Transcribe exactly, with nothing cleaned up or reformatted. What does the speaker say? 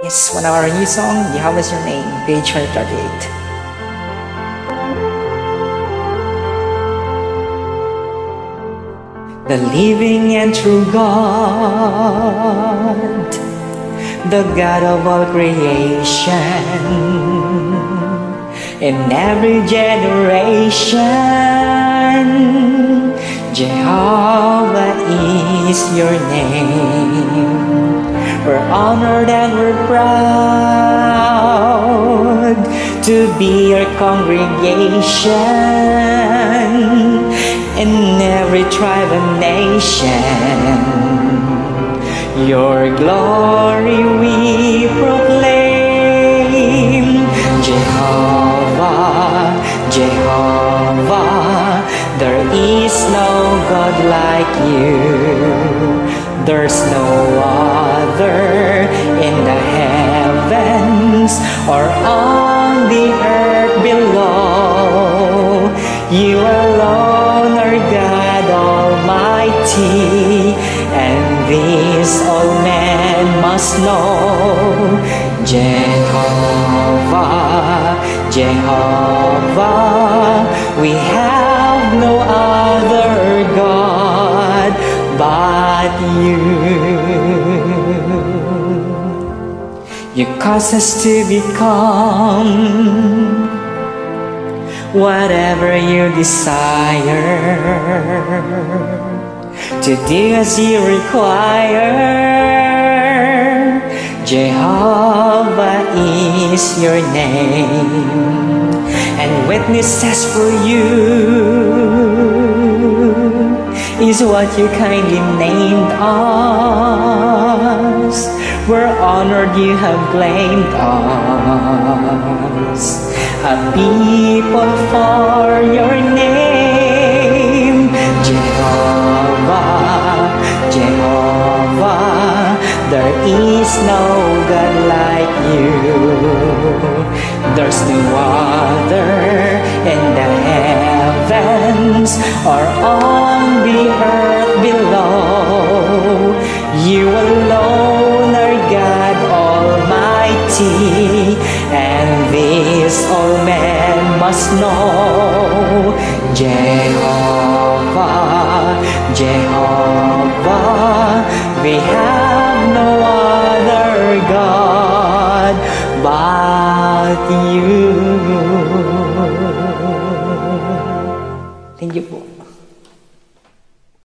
It's one of our new song, Jehovah is your name, page one thirty-eight. The living and true God, the God of all creation, in every generation, Jehovah is your name. We're honored and we're proud to be your congregation in every tribe and nation. Your glory we proclaim. Jehovah, Jehovah, there is no God like you. There's no other in the heavens or on the earth below. You alone are God Almighty, and this all men must know. Jehovah, Jehovah, we have no other God but you. You cause us to become whatever you desire, to do as you require. Jehovah is your name, and witnesses for you is what you kindly named us. We're honored you have claimed us, a people for your name. Jehovah, Jehovah, there is no God like you. There's no other in the heavens or on the earth below. You alone are God Almighty, and this all men must know. Jehovah, Jehovah, we have no other God but